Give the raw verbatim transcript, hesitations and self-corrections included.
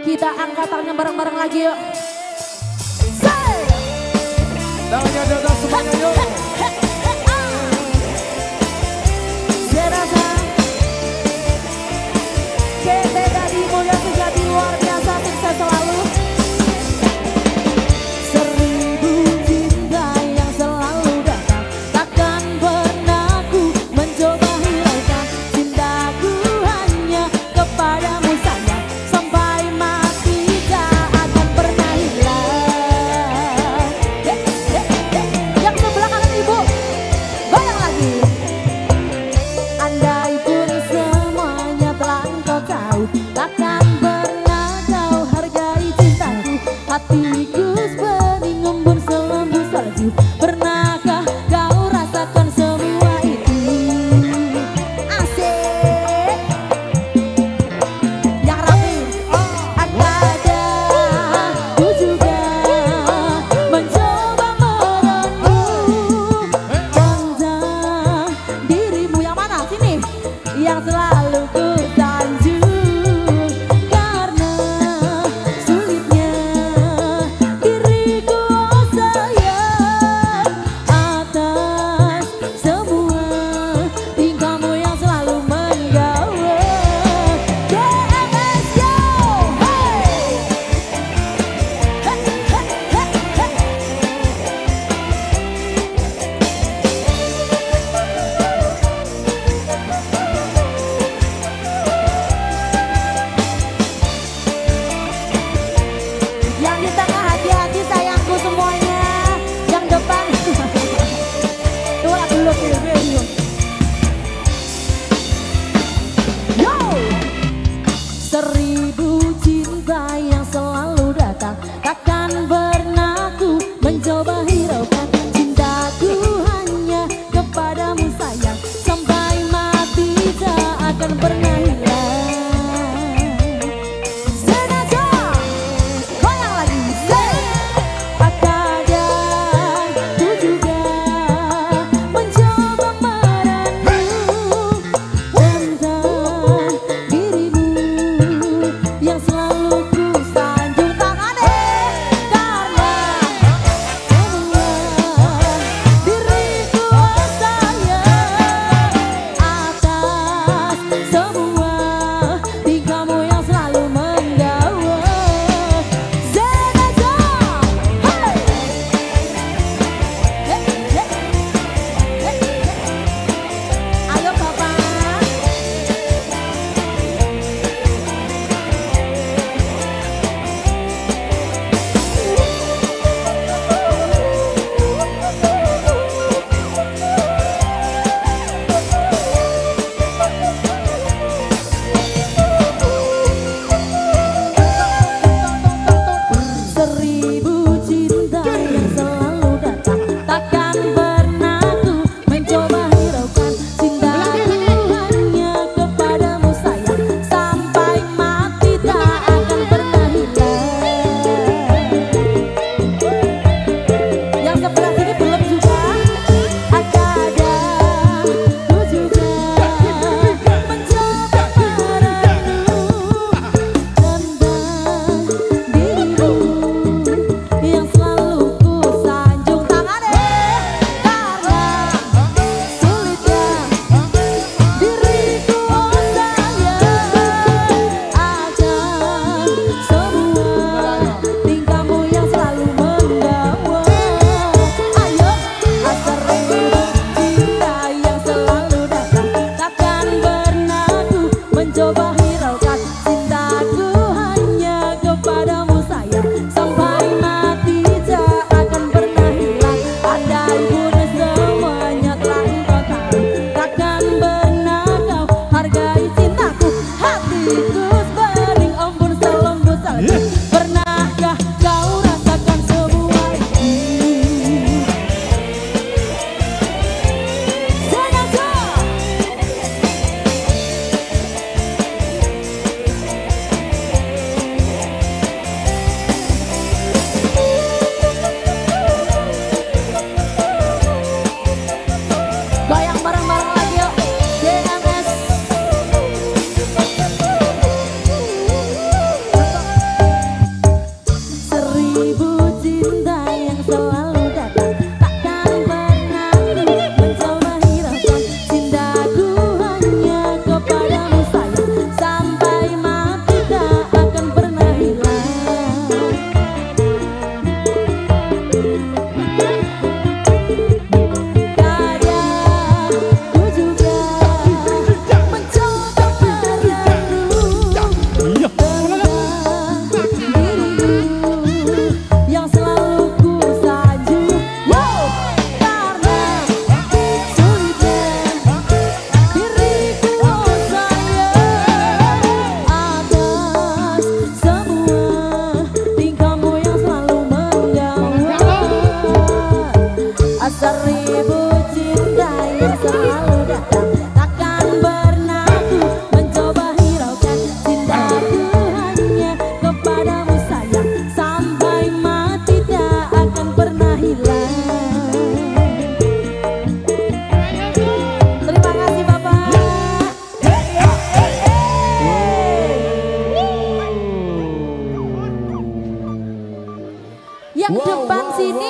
Kita angkat tangannya bareng-bareng lagi yuk. Tangannya di atas semuanya yuk. Saya rasa K T Tadi Mulya Sejati luar biasa, sukses selalu. Seribu cinta yang selalu datang, takkan pernah ku mencoba hiraukan. Cintaku hanya kepadamu sayang, sampai mati tak akan pernah hilang. Dek, dek, dek. Yang sebelah kanan ibu, goyang lagi. Andai pun semuanya telah engkau tahu, takkan pernah kau hargai cintaku. Hatiku sebening embun selembut salju, pernahkah kau rasakan semua itu? Asik. Yang rapi. Ada ku juga mencoba merenung tentang dirimu. Yang mana? Sini. Yang selalu ku sanjung, karena sulitnya diriku, oh sayang, atas semua tingkahmu yang selalu menggawa. G M S Yo, hey! Hey, hey, hey, hey. Yang di tengah hati-hati sayangku semuanya. Yang depan tuh lah dulu dulu. Yo! Seribu cinta yang selalu datang, takkan pernah ku mencoba hiraukan. Cintaku hanya kepadamu sayang, sampai mati tak akan pernah hilang. Sengaja goyang lagi. Kadang ku juga mencoba merenung tentang dirimu yang selalu ku sanjung. Tangannya karena semua diriku, oh sayang, atas semua tingkahmu yang selalu menggawa. Sengaja, hey! Hey, hey, hey, hey. Ayo Bapak. Seribu cinta yang selalu datang, takkan pernah ku mencoba hiraukan. Cintaku hanya kepadamu sayang, sampai mati tak akan pernah hilang. Yang sebelah sini belum juga. Kadang ku juga mencoba merenung tentang dirimu yang selalu ku sanjung. Tangannya karena sulitnya diriku, oh sayang, akan semua tingkahmu yang selalu menggawa. Ayo, seribu cinta yang selalu datang, takkan pernah ku mencoba hiraukan. Cintaku hanya kepadamu sayang, sampai mati tak akan pernah hilang. Andai pun semuanya telah engkau tahu, takkan pernah kau hargai cintaku. Hatiku sebening embun selembut salju, pernahkah kau rasakan semua itu? Sengaja. Goyang bareng-bareng lagi yuk. G M S Yang Wow, depan wow, sini